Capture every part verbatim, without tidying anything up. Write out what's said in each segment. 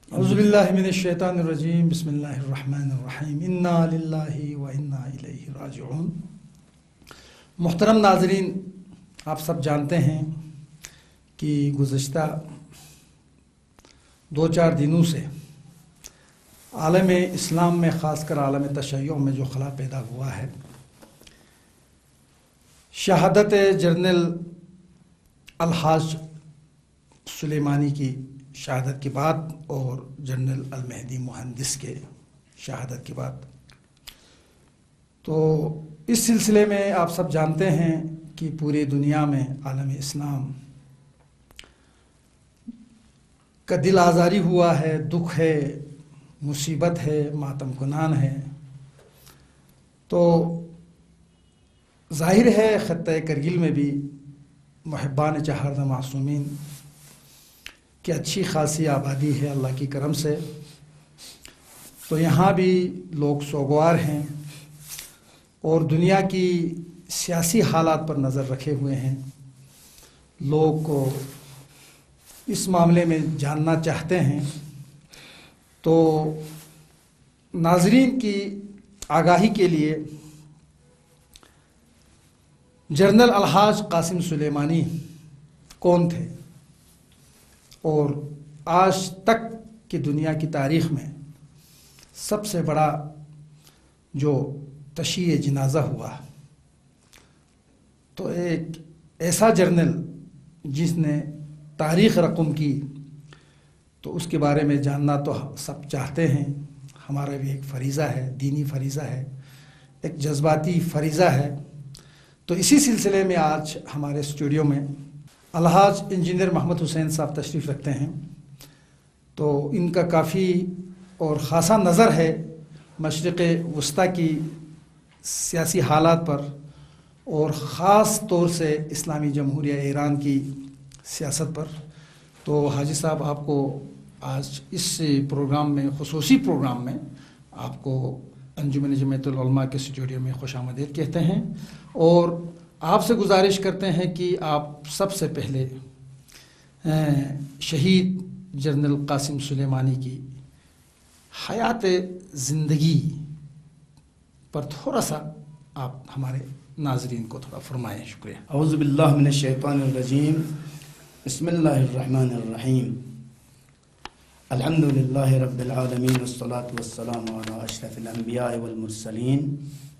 اعوذ باللہ من الشیطان الرجیم بسم اللہ الرحمن الرحیم انا للہ و انا الیہ راجعون۔ محترم ناظرین، آپ سب جانتے ہیں کہ گزشتہ دو چار دنوں سے عالم اسلام میں، خاص کر عالم تشیع میں جو خلا پیدا ہوا ہے، شہادت جنرل الحاج سلیمانی کی شہادت کے بعد اور جنرل المہدی مہندس کے شہادت کے بعد، تو اس سلسلے میں آپ سب جانتے ہیں کہ پوری دنیا میں عالم اسلام کا دل آزاری ہوا ہے، دکھ ہے، مصیبت ہے، ماتم کنان ہے۔ تو ظاہر ہے خطہ کرگل میں بھی محبان چہاردہ معصومین کہ اچھی خاصی آبادی ہے اللہ کی کرم سے، تو یہاں بھی لوگ سوگوار ہیں اور دنیا کی سیاسی حالات پر نظر رکھے ہوئے ہیں۔ لوگ کو اس معاملے میں جاننا چاہتے ہیں، تو ناظرین کی آگاہی کے لیے جنرل الحاج قاسم سلیمانی کون تھے اور آج تک کی دنیا کی تاریخ میں سب سے بڑا جو تشییع جنازہ ہوا، تو ایک ایسا جرنل جس نے تاریخ رقم کی، تو اس کے بارے میں جاننا تو سب چاہتے ہیں۔ ہمارا بھی ایک فریضہ ہے، دینی فریضہ ہے، ایک جذباتی فریضہ ہے۔ تو اسی سلسلے میں آج ہمارے اسٹوڈیو میں الحاج انجینئر محمد حسین صاحب تشریف رکھتے ہیں، تو ان کا کافی اور خاصا نظر ہے مشرق وسطیٰ کی سیاسی حالات پر، اور خاص طور سے اسلامی جمہوریہ ایران کی سیاست پر۔ تو حاجی صاحب، آپ کو آج اس پروگرام میں، خصوصی پروگرام میں، آپ کو انجمن جمعیت العلماء کے اسٹوڈیو میں خوش آمدید کہتے ہیں، اور آپ سے گزارش کرتے ہیں کہ آپ سب سے پہلے شہید جنرل قاسم سلیمانی کی حیات زندگی پر تھوڑا سا آپ ہمارے ناظرین کو تھوڑا فرمائیں۔ شکریہ۔ اعوذ باللہ من الشیطان الرجیم، بسم اللہ الرحمن الرحیم، الحمد للہ رب العالمین، والصلاة والسلام علی اشرف الانبیاء والمرسلین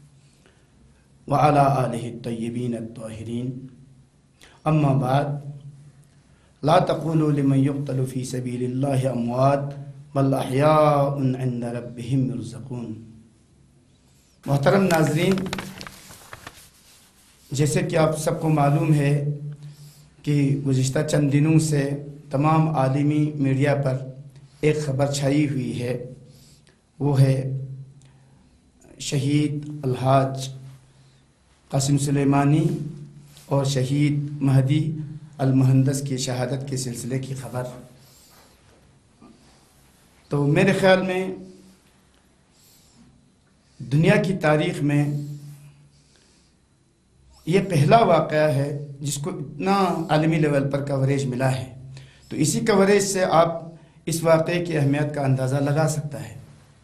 وعلى آلہ الطیبین الطاہرین، اما بعد، لا تقولوا لمن يقتل في سبیل اللہ اموات بل احیاء عند ربهم یرزقون۔ محترم ناظرین، جیسے کہ آپ سب کو معلوم ہے کہ گزشتہ چند دنوں سے تمام عالمی میڈیا پر ایک خبر چھائی ہوئی ہے، وہ ہے شہید الحاج قاسم سلیمانی اور شہید مہدی المہندس کی شہادت کے سلسلے کی خبر۔ تو میرے خیال میں دنیا کی تاریخ میں یہ پہلا واقعہ ہے جس کو اتنا عالمی لیول پر کوریج ملا ہے، تو اسی کوریج سے آپ اس واقعے کی اہمیت کا اندازہ لگا سکتا ہے۔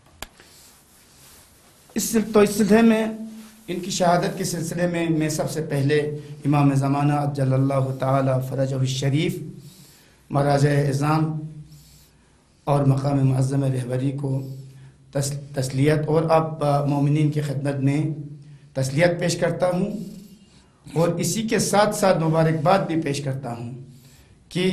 اس تو اس سلسلے میں، ان کی شہادت کے سلسلے میں میں سب سے پہلے امام زمانہ عجل اللہ تعالی فرجہ الشریف، مراجع اعظام اور مقام معظم رہبری کو تسلیت اور آپ مومنین کی خدمت میں تسلیت پیش کرتا ہوں، اور اسی کے ساتھ ساتھ مبارکباد بھی پیش کرتا ہوں کہ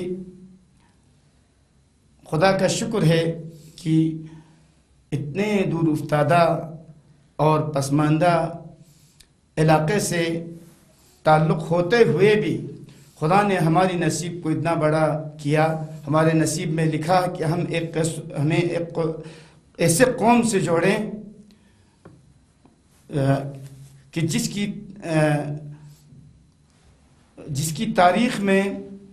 خدا کا شکر ہے کہ اتنے دور افتادہ اور پسماندہ علاقے سے تعلق ہوتے ہوئے بھی خدا نے ہماری نصیب کو اتنا بڑا کیا، ہمارے نصیب میں لکھا کہ ہم ایک ہمیں ایک ایسے قوم سے جوڑیں کہ جس کی جس کی تاریخ میں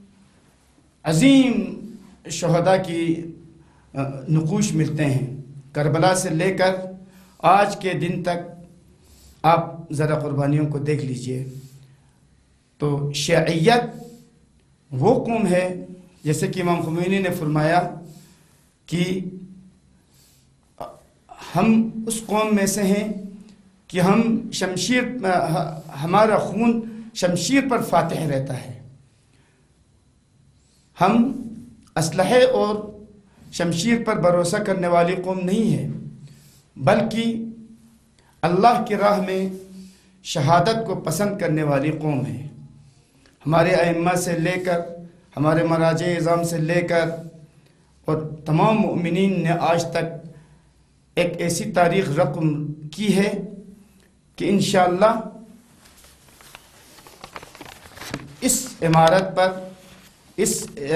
عظیم شہداء کی نقوش ملتے ہیں، کربلا سے لے کر آج کے دن تک۔ آپ ذرا قربانیوں کو دیکھ لیجئے تو شیعیت وہ قوم ہے، جیسے کہ امام خمینی نے فرمایا کہ ہم اس قوم میں سے ہیں کہ ہم شمشیر ہمارا خون شمشیر پر فاتح رہتا ہے. ہم اسلحے اور شمشیر پر بھروسہ کرنے والی قوم نہیں ہے، بلکہ اللہ کی راہ میں شہادت کو پسند کرنے والی قوم ہے. ہمارے ائمہ سے لے کر، ہمارے مراجع اعظام سے لے کر اور تمام مؤمنین نے آج تک ایک ایسی تاریخ رقم کی ہے کہ انشاءاللہ اس عمارت پر اس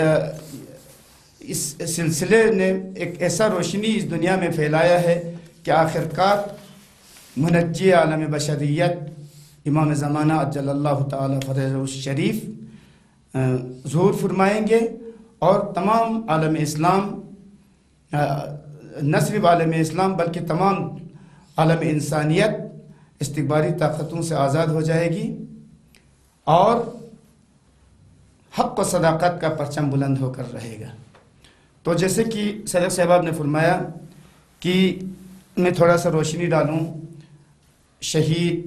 اس سلسلے نے ایک ایسا روشنی اس دنیا میں پھیلایا ہے کہ آخر کار منجی عالم بشریت امام زمانہ اجل اللہ تعالی فرجہ الشریف ظہور فرمائیں گے، اور تمام عالم اسلام، نہ صرف عالم اسلام بلکہ تمام عالم انسانیت استکباری طاقتوں سے آزاد ہو جائے گی، اور حق و صداقت کا پرچم بلند ہو کر رہے گا. تو جیسے کہ صدر صاحب نے فرمایا کہ میں تھوڑا سا روشنی ڈالوں شہید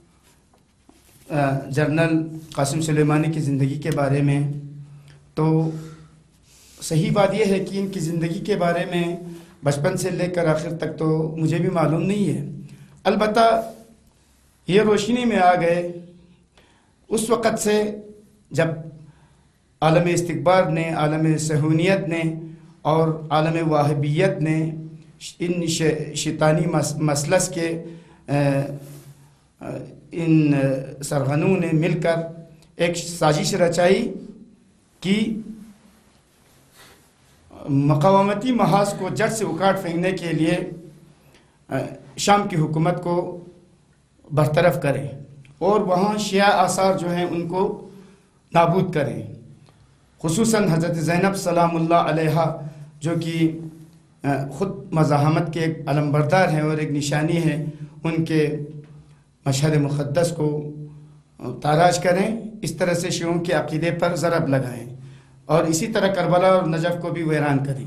جنرل قاسم سلیمانی کی زندگی کے بارے میں. تو صحیح بات یہ ہے کہ ان کی زندگی کے بارے میں بچپن سے لے کر آخر تک تو مجھے بھی معلوم نہیں ہے، البتہ یہ روشنی میں آ گئے اس وقت سے جب عالم استکبار نے، عالم صہیونیت نے اور عالم واہبیت نے ان شیطانی مسلس کے ان سرغنوں نے مل کر ایک سازش رچائی کہ مقاومتی محاذ کو جڑ سے اکاڑ پھینکنے کے لیے شام کی حکومت کو برطرف کریں اور وہاں شیعہ آثار جو ہیں ان کو نابود کریں، خصوصاً حضرت زینب سلام اللہ علیہا جو کہ خود مزاحمت کے ایک علمبردار ہیں اور ایک نشانی ہے، ان کے مشہد مقدس کو تاراج کریں، اس طرح سے شیعوں کے عقیدے پر ضرب لگائیں، اور اسی طرح کربلا اور نجف کو بھی ویران کریں.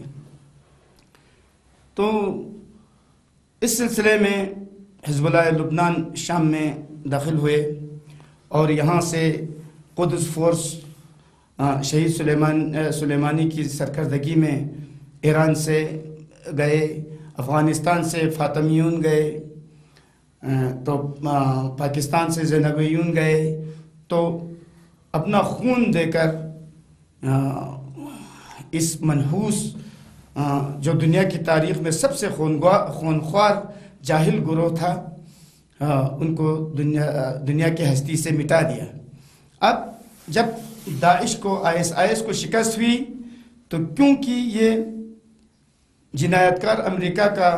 تو اس سلسلے میں حزب اللہ لبنان شام میں داخل ہوئے اور یہاں سے قدس فورس شہید سلیمان سلیمانی کی سرکردگی میں ایران سے گئے، افغانستان سے فاطمیون گئے، تو پاکستان سے زینبیون گئے، تو اپنا خون دے کر اس منحوس جو دنیا کی تاریخ میں سب سے خونخوار جاہل گروہ تھا ان کو دنیا دنیا کی ہستی سے مٹا دیا. اب جب داعش کو آئی ایس آئی ایس کو شکست ہوئی تو کیونکہ یہ جنایت کار امریکہ کا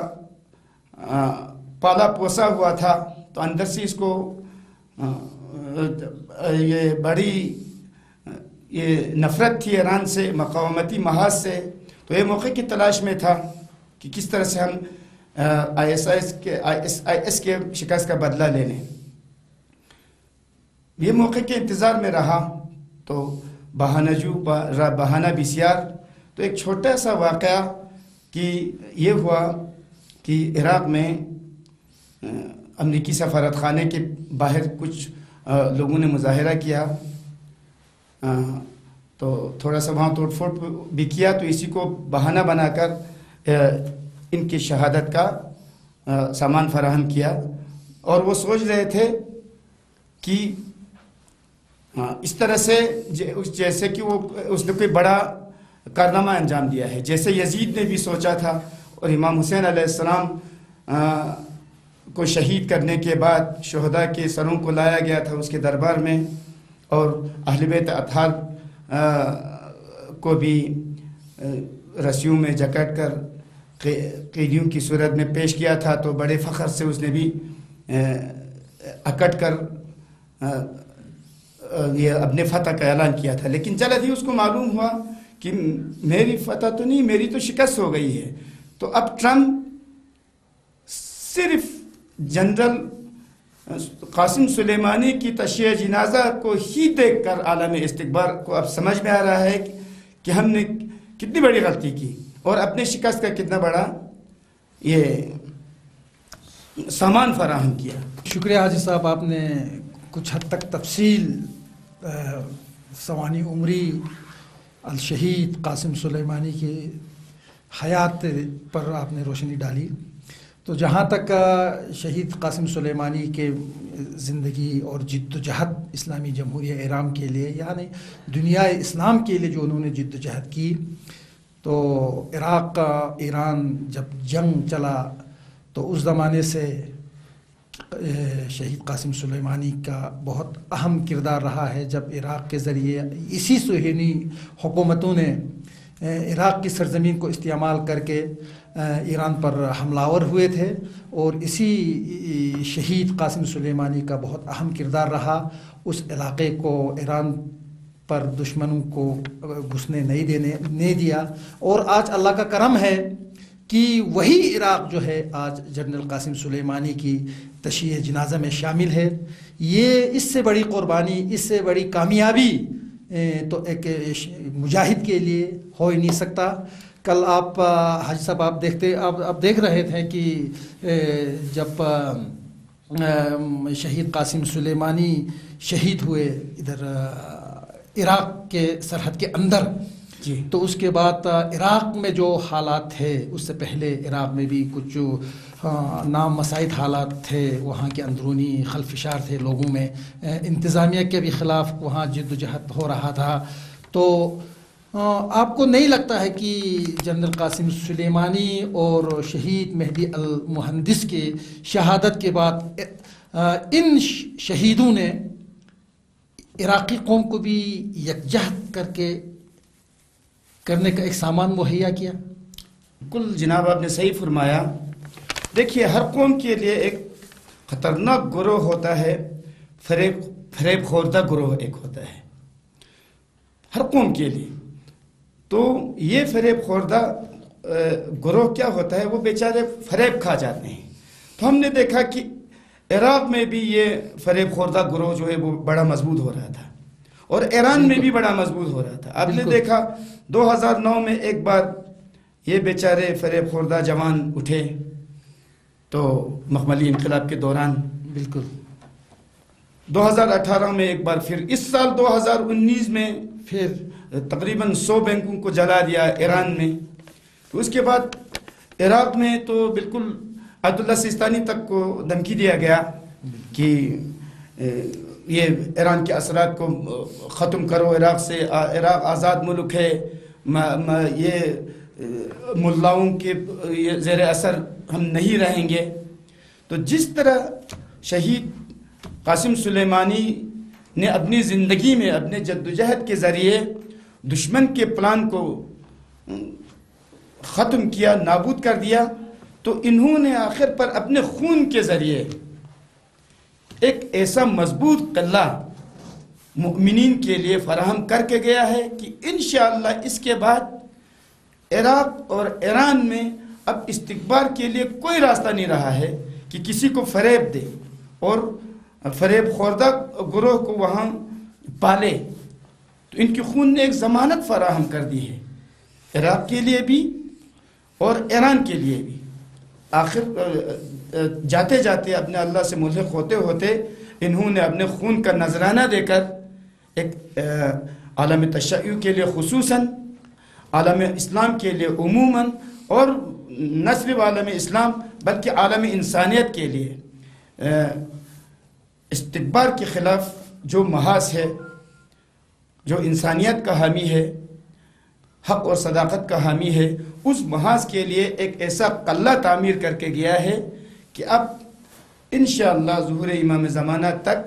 پالا پوسا ہوا تھا تو اندر سے اس کو یہ بڑی یہ نفرت تھی ایران سے، مقاومتی محاذ سے، تو یہ موقع کی تلاش میں تھا کہ کس طرح سے ہم آئی ایس آئی ایس کے آئی ایس آئی ایس کے شکست کا بدلہ لے لیں. یہ موقع کے انتظار میں رہا تو بہانہ جو بہانہ بسیار. تو ایک چھوٹا سا واقعہ کہ یہ ہوا کہ عراق میں امریکی سفارت خانے کے باہر کچھ لوگوں نے مظاہرہ کیا، تو تھوڑا سا وہاں توڑ پھوڑ بھی کیا، تو اسی کو بہانہ بنا کر ان کی شہادت کا سامان فراہم کیا، اور وہ سوچ رہے تھے کہ اس طرح سے جیسے کہ وہ اس نے کوئی بڑا کارنامہ انجام دیا ہے، جیسے یزید نے بھی سوچا تھا، اور امام حسین علیہ السلام کو شہید کرنے کے بعد شہداء کے سروں کو لایا گیا تھا اس کے دربار میں، اور اہل بیت اطہار کو بھی رسیوں میں جکڑ کر قیدیوں کی صورت میں پیش کیا تھا، تو بڑے فخر سے اس نے بھی اکٹ کر یہ اپنے فتح کا اعلان کیا تھا. لیکن جلد ہی اس کو معلوم ہوا کہ میری فتح تو نہیں، میری تو شکست ہو گئی ہے. تو اب ٹرمپ صرف جنرل قاسم سلیمانی کی تشییع جنازہ کو ہی دیکھ کر عالم استکبار کو اب سمجھ میں آ رہا ہے کہ ہم نے کتنی بڑی غلطی کی. اور اپنے شکست کا کتنا بڑا یہ سامان فراہم کیا۔ شکریہ حاجی صاحب، آپ نے کچھ حد تک تفصیل سوانح عمری الشہید قاسم سلیمانی کی حیات پر آپ نے روشنی ڈالی۔ تو جہاں تک شہید قاسم سلیمانی کے زندگی اور جد و جہد اسلامی جمہوریہ ایران کے لیے، یعنی دنیا اسلام کے لیے جو انہوں نے جد و جہد کی، تو عراق کا ایران جب جنگ چلا تو اس زمانے سے شہید قاسم سلیمانی کا بہت اہم کردار رہا ہے، جب عراق کے ذریعے اسی صہیونی حکومتوں نے عراق کی سرزمین کو استعمال کر کے ایران پر حملہ آور ہوئے تھے، اور اسی شہید قاسم سلیمانی کا بہت اہم کردار رہا۔ اس علاقے کو ایران پر دشمنوں کو گھسنے نہیں دینے نہیں دیا، اور آج اللہ کا کرم ہے کہ وہی عراق جو ہے آج جنرل قاسم سلیمانی کی تشییع جنازہ میں شامل ہے۔ یہ اس سے بڑی قربانی، اس سے بڑی کامیابی تو ایک مجاہد کے لیے ہو ہی نہیں سکتا۔ کل آپ حاجی صاحب آپ دیکھتے آپ آپ دیکھ رہے تھے کہ جب شہید قاسم سلیمانی شہید ہوئے ادھر عراق کے سرحد کے اندر، جی، تو اس کے بعد عراق میں جو حالات تھے، اس سے پہلے عراق میں بھی کچھ جو نام مساعد حالات تھے، وہاں کے اندرونی خلفشار تھے لوگوں میں، انتظامیہ کے بھی خلاف وہاں جد و جہد ہو رہا تھا۔ تو آپ کو نہیں لگتا ہے کہ جنرل قاسم سلیمانی اور شہید مہدی المہندس کے شہادت کے بعد ان شہیدوں نے عراقی قوم کو بھی یکجہت کر کے کرنے کا ایک سامان مہیا کیا؟ بالکل جناب، آپ نے صحیح فرمایا۔ دیکھیے، ہر قوم کے لیے ایک خطرناک گروہ ہوتا ہے، فریب فریب خوردہ گروہ ایک ہوتا ہے ہر قوم کے لیے۔ تو یہ فریب خوردہ گروہ کیا ہوتا ہے، وہ بیچارے فریب کھا جاتے ہیں۔ تو ہم نے دیکھا کہ عراق میں بھی یہ فریب خوردہ گروہ جو ہے وہ بڑا مضبوط ہو رہا تھا، اور ایران میں بھی بڑا مضبوط ہو رہا تھا۔ آپ نے دیکھا دو ہزار نو میں ایک بار یہ بیچارے فریب خوردہ جوان اٹھے تو مخملی انقلاب کے دوران، بالکل دو ہزار اٹھارہ میں ایک بار، پھر اس سال دو ہزار انیس میں پھر تقریباً سو بینکوں کو جلا دیا ایران میں۔ تو اس کے بعد عراق میں تو بالکل عبداللہ سیستانی تک کو دھمکی دیا گیا کہ یہ ایران کے اثرات کو ختم کرو، عراق سے، عراق آزاد ملک ہے، یہ ملاؤں کے زیر اثر ہم نہیں رہیں گے۔ تو جس طرح شہید قاسم سلیمانی نے اپنی زندگی میں اپنے جدوجہد کے ذریعے دشمن کے پلان کو ختم کیا، نابود کر دیا، تو انہوں نے آخر پر اپنے خون کے ذریعے ایک ایسا مضبوط قلعہ مؤمنین کے لیے فراہم کر کے گیا ہے کہ انشاءاللہ اس کے بعد عراق اور ایران میں اب استکبار کے لیے کوئی راستہ نہیں رہا ہے کہ کسی کو فریب دے اور فریب خوردہ گروہ کو وہاں پالے۔ تو ان کی خون نے ایک ضمانت فراہم کر دی ہے، عراق کے لیے بھی اور ایران کے لیے بھی۔ آخر جاتے جاتے اپنے اللہ سے ملحق ہوتے ہوتے انہوں نے اپنے خون کا نذرانہ دے کر ایک عالم تشیع کے لیے خصوصاً، عالم اسلام کے لیے عموماً، اور نہ صرف عالم اسلام بلکہ عالم انسانیت کے لیے استکبار کے خلاف جو محاذ ہے، جو انسانیت کا حامی ہے، حق اور صداقت کا حامی ہے، اس محاذ کے لیے ایک ایسا قلعہ تعمیر کر کے گیا ہے کہ اب انشاءاللہ ظہور امام زمانہ تک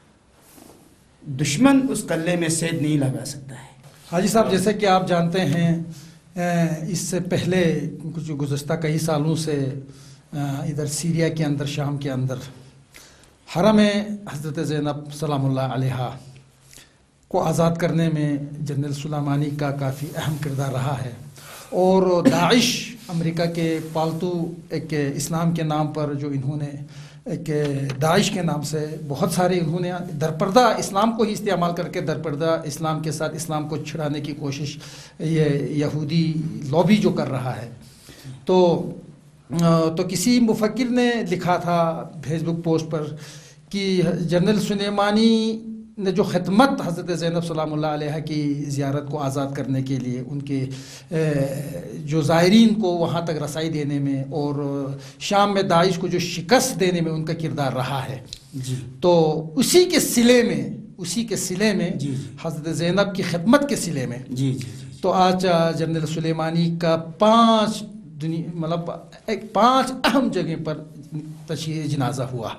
دشمن اس قلعے میں سید نہیں لگا سکتا ہے۔ حاجی صاحب، جیسے کہ آپ جانتے ہیں اس سے پہلے کچھ گزشتہ کئی سالوں سے ادھر سیریا کے اندر، شام کے اندر حرم حضرت زینب سلام اللہ علیہا کو آزاد کرنے میں جنرل سلیمانی کا کافی اہم کردار رہا ہے، اور داعش امریکہ کے پالتو ایک اسلام کے نام پر جو انہوں نے کہ داعش کے نام سے بہت سارے انہوں نے درپردہ اسلام کو ہی استعمال کر کے درپردہ اسلام کے ساتھ اسلام کو چھڑانے کی کوشش یہ یہودی لابی جو کر رہا ہے. تو تو کسی مفکر نے لکھا تھا فیس بک پوسٹ پر کہ جنرل سلیمانی نے جو خدمت حضرت زینب سلام اللہ علیہ کی زیارت کو آزاد کرنے کے لیے ان کے جو زائرین کو وہاں تک رسائی دینے میں اور شام میں داعش کو جو شکست دینے میں ان کا کردار رہا ہے جی تو اسی کے صلے میں اسی کے صلے میں جی حضرت زینب کی خدمت کے صلے میں جی جی تو آج جنرل سلیمانی کا پانچ دنیا مطلب ایک پانچ اہم جگہ پر تشییع جنازہ ہوا.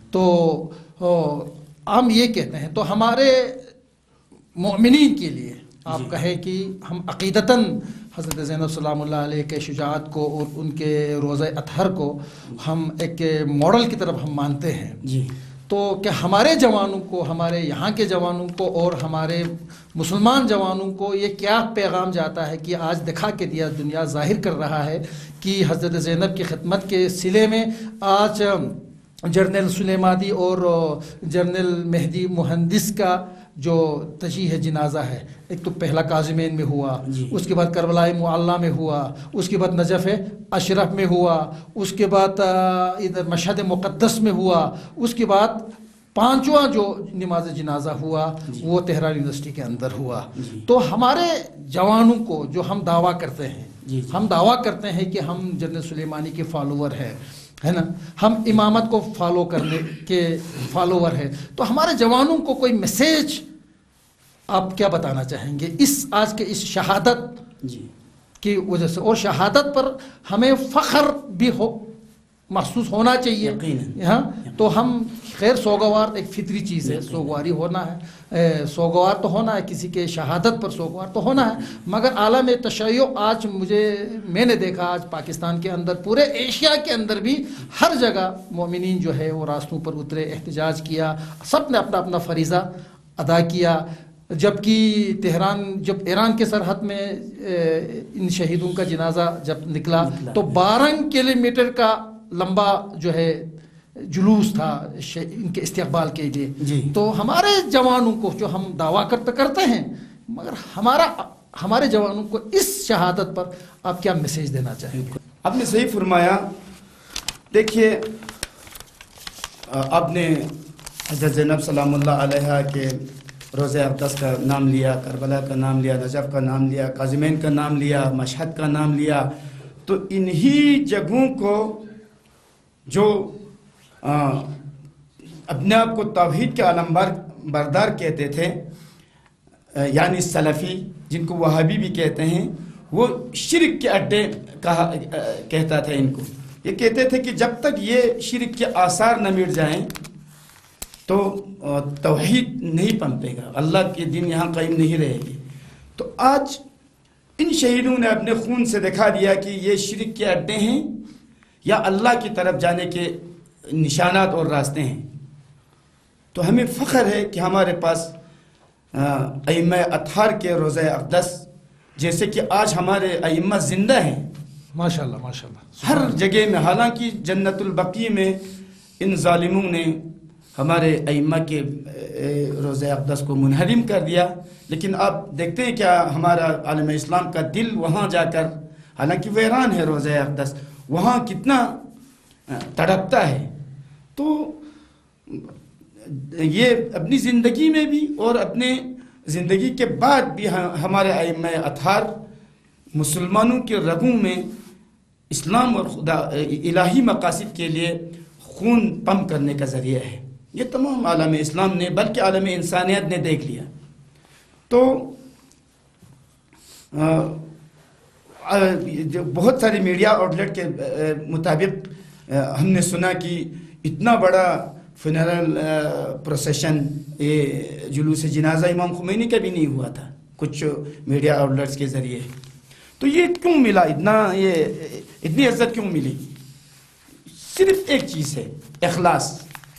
تو ہم یہ کہتے ہیں تو ہمارے مومنین کے لیے آپ کہیں کہ ہم عقیدتاً حضرت زینب سلام اللہ علیہ کے شجاعت کو اور ان کے روزہ اطہر کو ہم ایک ماڈل کی طرف ہم مانتے ہیں. جی تو کہ ہمارے جوانوں کو ہمارے یہاں کے جوانوں کو اور ہمارے مسلمان جوانوں کو یہ کیا پیغام جاتا ہے کہ آج دکھا کے دیا دنیا ظاہر کر رہا ہے کہ حضرت زینب کی خدمت کے صلے میں آج جنرل سلیمانی اور جنرل مہدی مہندس کا جو تشییع جنازہ ہے ایک تو پہلا کاظمین میں ہوا جی. اس کے بعد کربلائے معلیٰ میں ہوا اس کے بعد نجف اشرف میں ہوا اس کے بعد ادھر مشہد مقدس میں ہوا اس کے بعد پانچواں جو نماز جنازہ ہوا جی. وہ تہران یونیورسٹی کے اندر ہوا جی. تو ہمارے جوانوں کو جو ہم دعویٰ کرتے ہیں جی. ہم دعویٰ کرتے ہیں کہ ہم جنرل سلیمانی کے فالوور ہیں ہے نا ہم امامت کو فالو کرنے کے فالوور ہیں تو ہمارے جوانوں کو کوئی میسیج آپ کیا بتانا چاہیں گے اس آج کے اس شہادت جی کی وجہ سے اور شہادت پر ہمیں فخر بھی ہو محسوس ہونا چاہیے یقیناً. ہاں تو ہم خیر سوگوار ایک فطری چیز ہے سوگواری ہونا ہے سوگوار تو ہونا ہے کسی کے شہادت پر سوگوار تو ہونا ہے مگر عالم تشیع آج مجھے میں نے دیکھا آج پاکستان کے اندر پورے ایشیا کے اندر بھی ہر جگہ مومنین جو ہے وہ راستوں پر اترے احتجاج کیا سب نے اپنا اپنا فریضہ ادا کیا جبکہ تہران جب ایران کے سرحد میں ان شہیدوں کا جنازہ جب نکلا تو بارہ کلومیٹر کا لمبا جو ہے جلوس تھا ان کے استقبال کے لیے جی. تو ہمارے جوانوں کو جو ہم دعویٰ کرتے کرتے ہیں مگر ہمارا ہمارے جوانوں کو اس شہادت پر آپ کیا میسیج دینا چاہیں گے؟ آپ نے صحیح فرمایا. دیکھیے آپ نے حضرت زینب سلام اللہ علیہ کے روزہ اقدس کا نام لیا کربلا کا نام لیا نجف کا نام لیا کاظمین کا نام لیا مشہد کا نام لیا تو انہی جگہوں کو جو اپنے آپ کو توحید کے علمبر بردار کہتے تھے یعنی سلفی جن کو وہابی بھی کہتے ہیں وہ شرک کے اڈے کہا کہتا تھا ان کو. یہ کہتے تھے کہ جب تک یہ شرک کے آثار نہ مٹ جائیں تو توحید نہیں پنپے گا اللہ کے دین یہاں قائم نہیں رہے گی. تو آج ان شہیدوں نے اپنے خون سے دکھا دیا کہ یہ شرک کے اڈے ہیں یا اللہ کی طرف جانے کے نشانات اور راستے ہیں. تو ہمیں فخر ہے کہ ہمارے پاس ائمہ اطہار کے روزہ اقدس جیسے کہ آج ہمارے ائمہ زندہ ہیں ماشاءاللہ ماشاءاللہ ہر جگہ میں. حالانکہ جنت البقیع میں ان ظالموں نے ہمارے ائمہ کے روزہ اقدس کو منہدم کر دیا لیکن آپ دیکھتے ہیں کیا ہمارا عالم اسلام کا دل وہاں جا کر حالانکہ ویران ہے روزہ اقدس وہاں کتنا تڑپتا ہے. تو یہ اپنی زندگی میں بھی اور اپنے زندگی کے بعد بھی ہمارے ائمہ اطہار مسلمانوں کے رگوں میں اسلام اور خدا الہی مقاصد کے لیے خون پمپ کرنے کا ذریعہ ہے. یہ تمام عالم اسلام نے بلکہ عالم انسانیت نے دیکھ لیا. تو بہت سارے میڈیا آؤٹلیٹ کے مطابق ہم نے سنا کہ اتنا بڑا فنرل پروسیشن یہ جلوس جنازہ امام خمینی کا بھی نہیں ہوا تھا کچھ میڈیا آؤٹلیٹس کے ذریعے. تو یہ کیوں ملا اتنا یہ اتنی عزت کیوں ملی؟ صرف ایک چیز ہے اخلاص.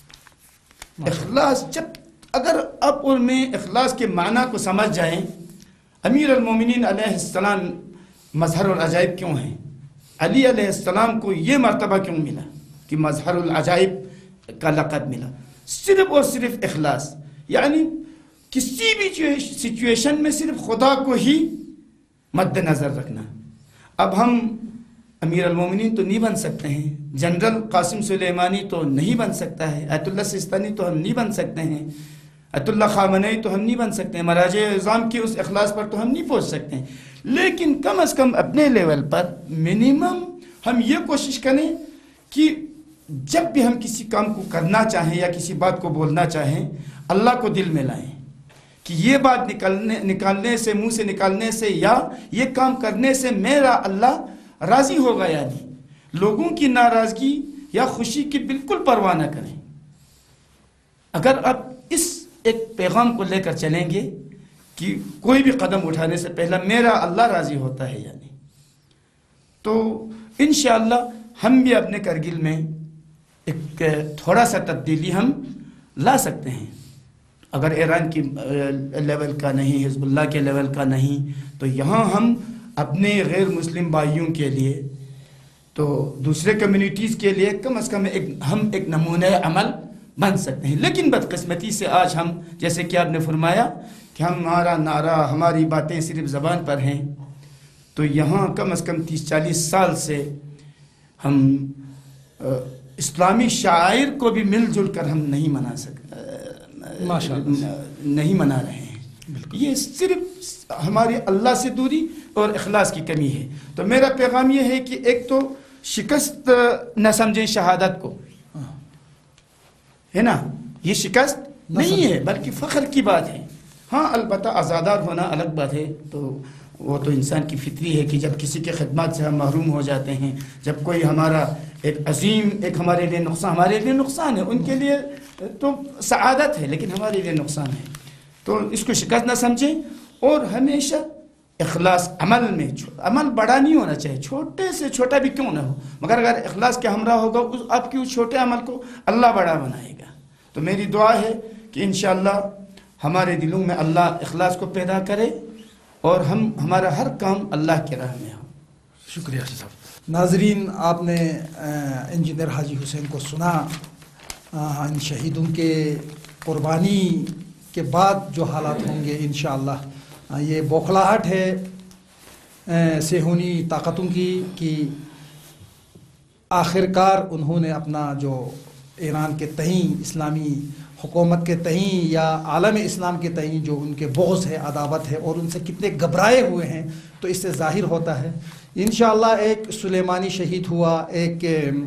اخلاص جب اگر آپ اور میں اخلاص کے معنی کو سمجھ جائیں امیر المومنین علیہ السلام مظہر العجائب کیوں ہیں؟ علی علیہ السلام کو یہ مرتبہ کیوں ملا کہ مظہر العجائب کا لقب ملا، صرف اور صرف اخلاص، یعنی کسی بھی سچویشن میں صرف خدا کو ہی مد نظر رکھنا۔ اب ہم امیر المومنین تو نہیں بن سکتے ہیں، جنرل قاسم سلیمانی تو نہیں بن سکتا ہے، آیت اللہ سستانی تو ہم نہیں بن سکتے ہیں، آیت اللہ خامنئی تو ہم نہیں بن سکتے ہیں، مراجع اعظام کے اس اخلاص پر تو ہم نہیں پہنچ سکتے ہیں، لیکن کم از کم اپنے لیول پر منیمم ہم یہ کوشش کریں کہ جب بھی ہم کسی کام کو کرنا چاہیں یا کسی بات کو بولنا چاہیں، اللہ کو دل میں لائیں کہ یہ بات نکالنے نکالنے سے، منہ سے نکالنے سے یا یہ کام کرنے سے میرا اللہ راضی ہوگا یا نہیں۔ لوگوں کی ناراضگی یا خوشی کی بالکل پرواہ نہ کریں۔ اگر آپ اس ایک پیغام کو لے کر چلیں گے کہ کوئی بھی قدم اٹھانے سے پہلا میرا اللہ راضی ہوتا ہے یا نہیں، تو انشاءاللہ ہم بھی اپنے کرگل میں ایک تھوڑا سا تبدیلی ہم لا سکتے ہیں۔ اگر ایران کی لیول کا نہیں، حزب اللہ کے لیول کا نہیں، تو یہاں ہم اپنے غیر مسلم بھائیوں کے لیے تو دوسرے کمیونٹیز کے لیے کم از کم ایک ہم ایک نمونہ عمل بن سکتے ہیں۔ لیکن بدقسمتی سے آج ہم، جیسے کہ آپ نے فرمایا کہ ہمارا نعرہ، ہماری باتیں صرف زبان پر ہیں، تو یہاں کم از کم تیس چالیس سال سے ہم اسلامی شاعر کو بھی مل جل کر ہم نہیں منا سکتے، نہیں منا رہے ہیں۔ یہ صرف ہماری اللہ سے دوری اور اخلاص کی کمی ہے۔ تو میرا پیغام یہ ہے کہ ایک تو شکست نہ سمجھیں شہادت کو، ہے نا، یہ شکست نہیں ہے بلکہ فخر کی بات ہے۔ ہاں البتہ آزادار ہونا الگ بات ہے، تو وہ تو انسان کی فطری ہے کہ جب کسی کے خدمات سے ہم محروم ہو جاتے ہیں، جب کوئی ہمارا ایک عظیم ایک ہمارے لیے نقصان، ہمارے لیے نقصان ہے، ان کے لیے تو سعادت ہے لیکن ہمارے لیے نقصان ہے، تو اس کو شکست نہ سمجھیں۔ اور ہمیشہ اخلاص عمل میں، عمل بڑا نہیں ہونا چاہیے، چھوٹے سے چھوٹا بھی کیوں نہ ہو، مگر اگر اخلاص کے ہمراہ ہوگا اس آپ کی اس چھوٹے عمل کو اللہ بڑا بنائے گا۔ تو میری دعا ہے کہ انشاءاللہ ہمارے دلوں میں اللہ اخلاص کو پیدا کرے اور ہم ہمارا ہر کام اللہ کے راہ میں ہو۔ شکریہ صاحب۔ ناظرین، آپ نے انجینئر حاجی حسین کو سنا، ان شہیدوں کے قربانی کے بعد جو حالات ہوں گے انشاءاللہ، یہ بوکھلاہٹ ہے صہیونی طاقتوں کی کہ آخر کار انہوں نے اپنا جو ایران کے تئیں، اسلامی حکومت کے تئیں یا عالم اسلام کے تئیں جو ان کے بغض ہے، عداوت ہے، اور ان سے کتنے گھبرائے ہوئے ہیں، تو اس سے ظاہر ہوتا ہے۔ انشاءاللہ ایک سلیمانی شہید ہوا، ایک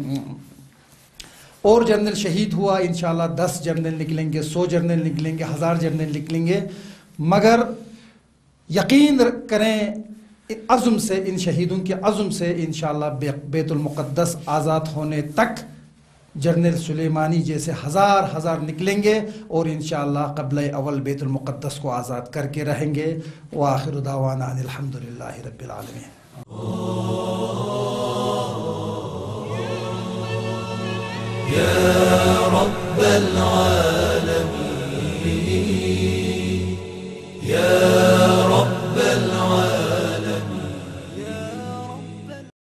اور جنرل شہید ہوا، انشاءاللہ دس جنرل نکلیں گے، سو جنرل نکلیں گے، ہزار جنرل نکلیں گے، مگر یقین کریں عزم سے، ان شہیدوں کے عزم سے انشاءاللہ بیت المقدس آزاد ہونے تک جنرل سلیمانی جیسے ہزار ہزار نکلیں گے، اور انشاءاللہ قبلہ اول بیت المقدس کو آزاد کر کے رہیں گے۔ وآخر دعوانا ان الحمدللہ رب العالمین۔